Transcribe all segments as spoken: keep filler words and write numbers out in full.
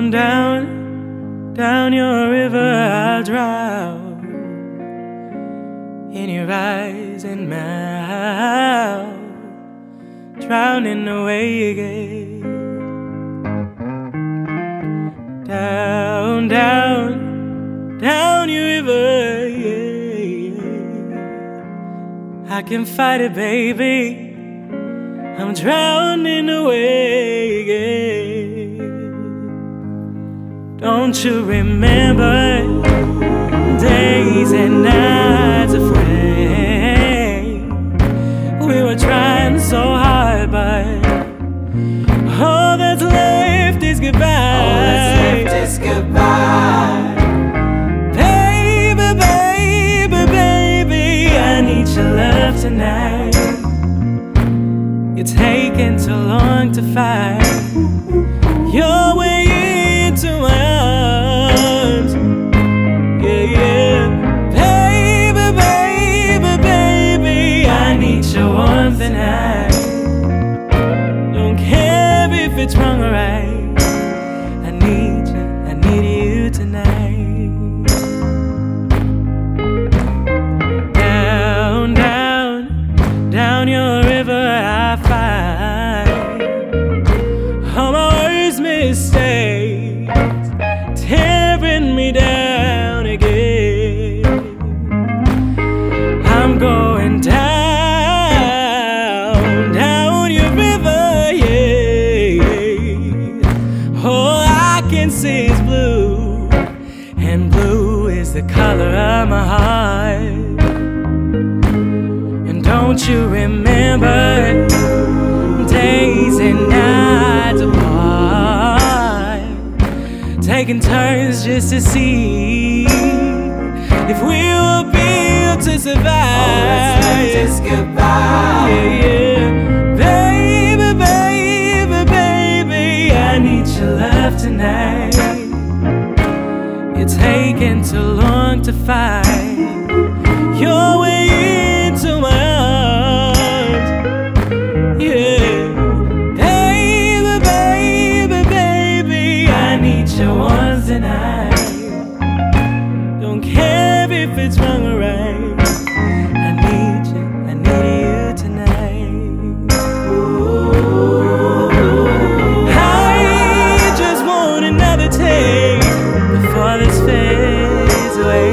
Down, down, down your river I'll drown, in your eyes and mouth, drowning away again. Down, down, down your river, yeah, yeah. I can fight it, baby, I'm drowning away again. Don't you remember days and nights afraid? We were trying so hard, but all that's left is goodbye. All that's left is goodbye. Baby, baby, baby, I need your love tonight. You're taking too long to fight your way into my arms. Yeah, yeah. Baby, baby, baby, I need your warmth tonight. Don't care if it's wrong or right, I need you, I need you tonight. Down, down, down your river I find all my worst mistakes tearing me down again. I'm going down, down your river, yeah. All I can see is blue, and blue is the color of my heart. And don't you remember days and nights apart, taking turns just to see if we will be able to survive. All that's left is goodbye. Yeah, yeah. Baby, baby, baby, I need your love tonight. You're taking too long to find your way into my arms. Yeah. Baby, baby, baby, I need your warmth tonight. Don't care if it's wrong or right, I need you, I need you tonight. Ooh. I just want another take before this fades away.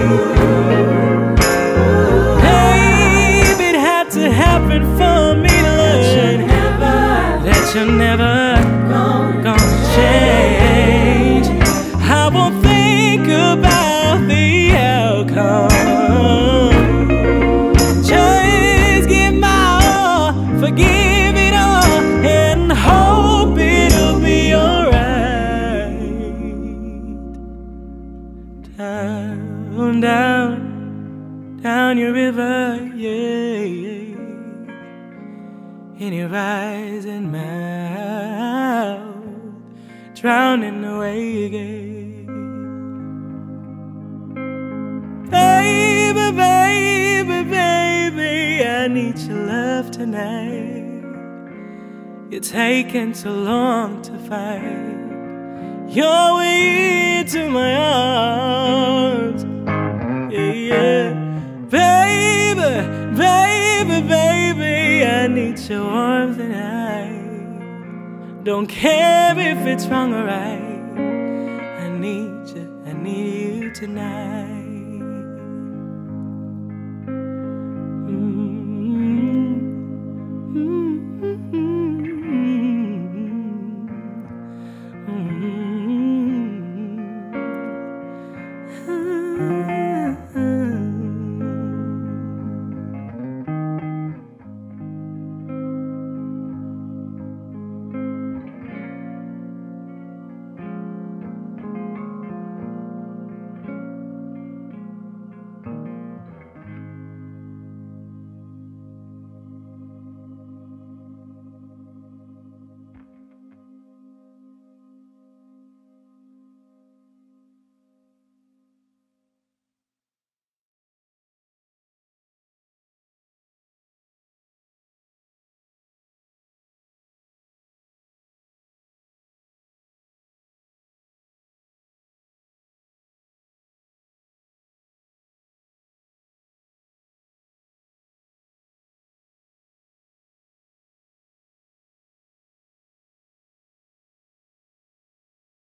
Baby, it had to happen for me to learn that you're never gonna change. I won't think about the outcome. Just give my all, forgive it all, and hope it'll be alright. Down, down, down your river, yeah, yeah. In your eyes and mouth, drowning away again. Baby, baby, baby, I need your love tonight. You're taking too long to fight your way into my arms. Yeah, yeah. Baby, baby, baby, I need your warmth tonight. Don't care if it's wrong or right, I need you, I need you tonight.